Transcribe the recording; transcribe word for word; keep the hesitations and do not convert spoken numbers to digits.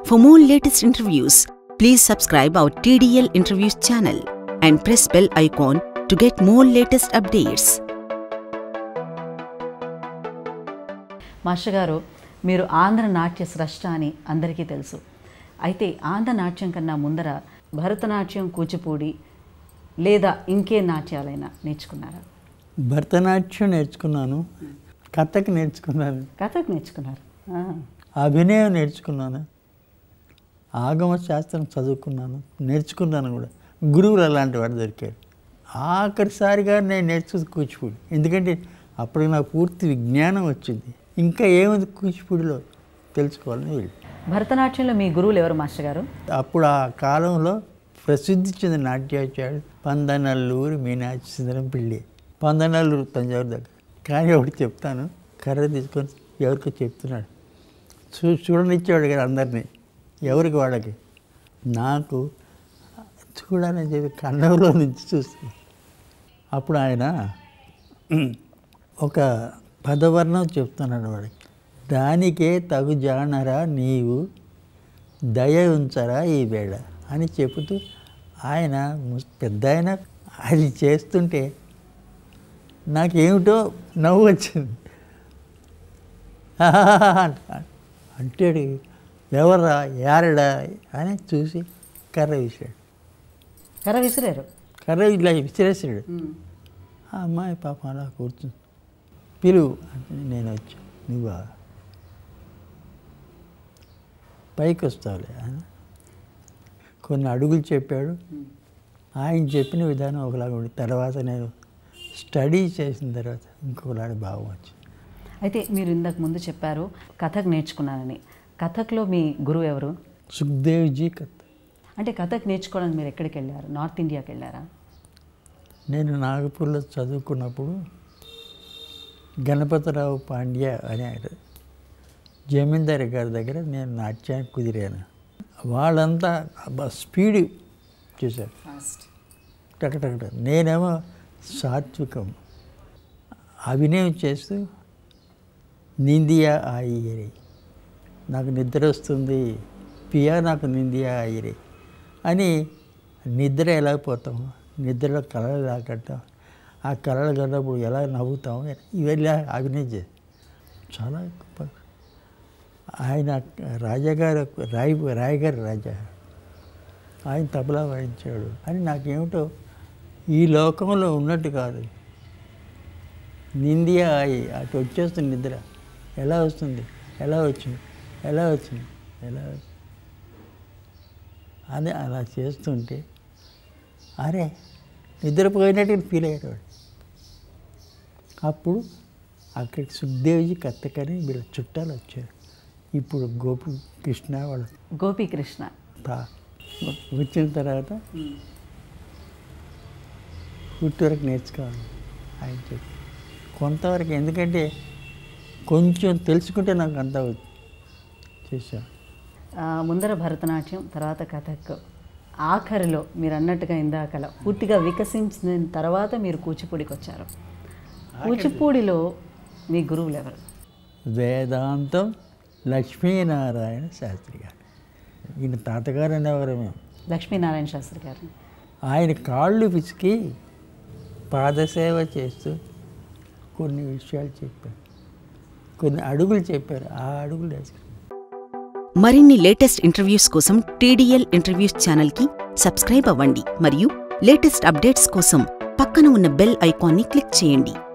For more latest interviews, please subscribe our T D L Interviews channel and press bell icon to get more latest updates. Master గారు, మీరు ఆంధ్ర నాట్య స్రష్ట అని అందరికీ తెలుసు. అయితే ఆంధ్ర నాట్యం కన్నా ముందర భరతనాట్యం, కూచిపూడి లేదా ఇంకే నాట్యాలైనా నేర్చుకున్నారా? భరతనాట్యం నేర్చుకున్నాను, కథక్ నేర్చుకున్నాను. కథక్ నేర్చుకున్నారు. అభినయం నేర్చుకున్నాను, ఆగమ శాస్త్రం చదువుకున్నాను, నేర్చుకున్నాను కూడా. గురువులు అలాంటి వాడు దొరికారు. ఆఖరిసారిగా నేను నేర్చుకుంది కూచిపూడి. ఎందుకంటే అప్పుడు నాకు పూర్తి విజ్ఞానం వచ్చింది. ఇంకా ఏముంది కూచిపూడిలో తెలుసుకోవాలని వెళ్ళి. భరతనాట్యంలో మీ గురువులు ఎవరు మాస్టర్ గారు? అప్పుడు ఆ కాలంలో ప్రసిద్ధి చెందిన నాట్యాచార్యుడు పందనల్లూరు మీనాక్షి సుందరం పిళ్ళై. పందనల్లూరు తంజావూరు దగ్గర. కానీ ఒకటి చెప్తాను, కర్ర తీసుకొని ఎవరికో చెప్తున్నాడు. చూ చూడనిచ్చేవాడు కదా అందరినీ, ఎవరికి వాళ్ళకి. నాకు చూడాలని చెప్పి కన్నంలో నుంచి చూస్తుంది. అప్పుడు ఆయన ఒక పదవర్ణం చెప్తున్నాడు వాడికి. దానికే తగు జానరా నీవు దయ ఉంచరా ఈ వేళ అని చెబుతూ ఆయన పెద్ద ఆయన అది చేస్తుంటే నాకేమిటో నవ్వు వచ్చింది. అంటాడు, ఎవర్రా యారడా అని చూసి కర్ర విసిరాడు. కర్ర విసిరారు? కర్ర ఇలా విసిరేసాడు. ఆ అమ్మాయి పాప అలా కూర్చుంది. పిలువు అంటే నేను వచ్చా. నువ్వా పైకి వస్తావులే అని కొన్ని అడుగులు చెప్పాడు. ఆయన చెప్పిన విధానం ఒకలాగా ఉంది. తర్వాత నేను స్టడీ చేసిన తర్వాత ఇంకొకలాంటి భావం వచ్చింది. అయితే మీరు ఇంతకు ముందు చెప్పారు కథక్ నేర్చుకున్నానని. కథక్లో మీ గురువు ఎవరు? సుఖ్దేవ్జీ కథక్. అంటే కథక్ నేర్చుకోవడానికి మీరు ఎక్కడికి వెళ్ళారు? నార్త్ ఇండియాకి వెళ్ళారా? నేను నాగపూర్లో చదువుకున్నప్పుడు గణపతిరావు పాండ్య అనే ఆయన జమీందారి గారి దగ్గర నేను నాట్యానికి కుదిరాను. వాళ్ళంతా స్పీడ్ చేశారు, టకటకట. నేనేమో సాత్వికం అభినయం చేస్తూ నిందియా ఆయిరే, నాకు నిద్ర వస్తుంది, పియా నాకు నిందియా ఆయిరే అని. నిద్ర ఎలా పోతాం, నిద్రలో కళలు ఎలా కట్టాం, ఆ కళలు కన్నప్పుడు ఎలా నవ్వుతాం, ఇవన్నీ అభినయం చేసి చాలా గొప్ప. ఆయన రాజాగారు రాయి రాయగారు రాజా ఆయన తబలా వాయించాడు అని నాకేమిటో ఈ లోకంలో ఉన్నట్టు కాదు. నిందియా అయి అటు వచ్చేస్తుంది నిద్ర. ఎలా వస్తుంది, ఎలా వచ్చింది, ఎలా వచ్చింది, ఎలా అని అలా చేస్తుంటే అరే నిద్రపోయినట్టు ఫీల్ అయ్యేవాడు. అప్పుడు అక్కడికి సుఖ్దేవ్జీ కథకని వీళ్ళ చుట్టాలు వచ్చారు. ఇప్పుడు గోపి కృష్ణ వాళ్ళు గోపీకృష్ణ వచ్చిన తర్వాత పుట్టువరకు నేర్చుకోవాలి ఆయన చెప్పి కొంతవరకు. ఎందుకంటే కొంచెం తెలుసుకుంటే నాకు అంతా చేశాను. ముందర భరతనాట్యం, తర్వాత కథక్, ఆఖరిలో మీరు అన్నట్టుగా ఇందాకల పూర్తిగా వికసించిన తర్వాత మీరు కూచిపూడికి వచ్చారు. కూచిపూడిలో మీ గురువులు ఎవరు? వేదాంతం లక్ష్మీనారాయణ శాస్త్రి గారు. ఈయన తాతగారు అనేవారు మేము. లక్ష్మీనారాయణ శాస్త్రి గారు. ఆయన కాళ్ళు పిసికి పాదసేవ చేస్తూ కొన్ని విషయాలు చెప్పారు, కొన్ని అడుగులు చెప్పారు. ఆ అడుగులు వేసుకున్నారు. మరిన్ని లేటెస్ట్ ఇంటర్వ్యూస్ కోసం T D L ఇంటర్వ్యూస్ ఛానల్కి సబ్స్క్రైబ్ అవ్వండి మరియు లేటెస్ట్ అప్డేట్స్ కోసం పక్కన ఉన్న బెల్ ఐకాన్ని క్లిక్ చేయండి.